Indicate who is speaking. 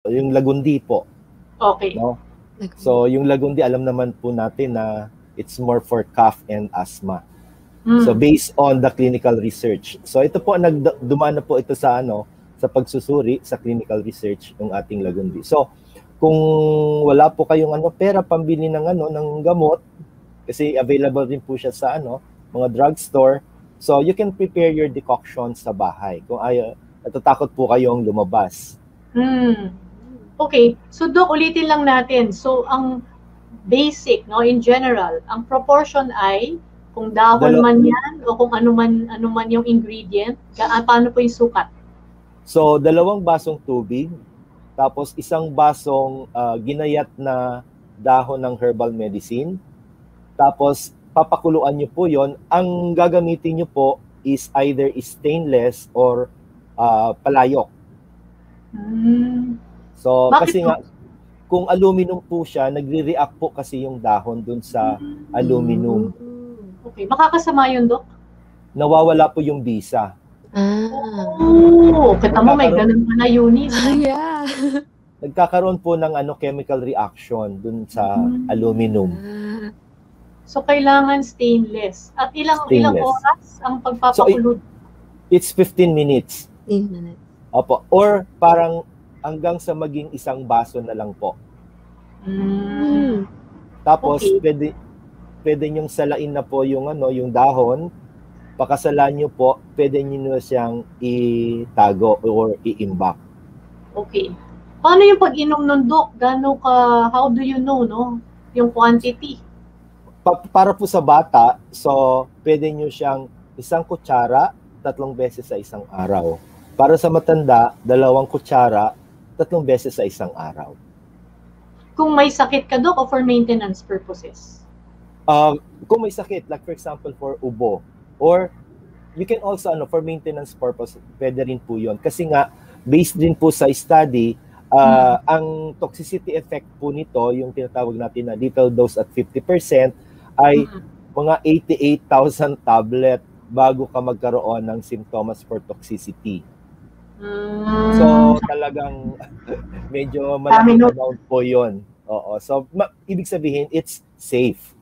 Speaker 1: yung Lagundi po.
Speaker 2: Okay.
Speaker 1: No? So, yung Lagundi, alam naman po natin na it's more for cough and asthma. So, based on the clinical research. So, ito po, dumaan na po ito sa sa pagsusuri, sa clinical research ng ating Lagundi. So, kung wala po kayong pera pambili ng ng gamot, kasi available din po siya sa mga drugstore, so you can prepare your decoction sa bahay. Kung natatakot po kayong lumabas.
Speaker 2: Okay. So, Doc, ulitin lang natin. So, ang basic, in general, ang proportion ay kung dahon man yan o kung ano man yung ingredient, paano po yung sukat?
Speaker 1: So, 2 basong tubig, tapos 1 basong ginayat na dahon ng herbal medicine. Tapos, papakuluan nyo po yon. Ang gagamitin nyo po is either stainless or palayok. So, kasi nga, kung aluminum po siya, nagre-react po kasi yung dahon dun sa aluminum.
Speaker 2: Okay. Makakasama yun, Doc?
Speaker 1: Nawawala po yung bisa.
Speaker 2: Kita mo, may ganun pa na Eunice.
Speaker 3: Yeah.
Speaker 1: Nagkakaroon po ng chemical reaction dun sa aluminum.
Speaker 2: So, kailangan stainless. At ilang oras ang pagpapakulo?
Speaker 1: So, it's 15 minutes.
Speaker 3: 15 minutes.
Speaker 1: Opo. Or parang hanggang sa maging 1 baso na lang po. Tapos, pwede nyong salain na po yung yung dahon. Pakasalan nyo po, pwede nyo siyang itago or iimbak.
Speaker 2: Okay. Paano yung pag-inom nun, Doc? How do you know, yung quantity?
Speaker 1: Para po sa bata, so pwede nyo siyang 1 kutsara, 3 beses sa 1 araw. Para sa matanda, 2 kutsara, 3 beses sa 1 araw.
Speaker 2: Kung may sakit ka, Doc, o for maintenance purposes?
Speaker 1: Kung may sakit, like for example, for ubo, or you can also, for maintenance purpose, pwede rin po yun. Kasi nga, based din po sa study, ang toxicity effect po nito, yung tinatawag natin na lethal dose at 50%, ay mga 88,000 tablet bago ka magkaroon ng symptoms for toxicity. So, talagang medyo malaking amount po yun. Oo. So, ibig sabihin, it's safe.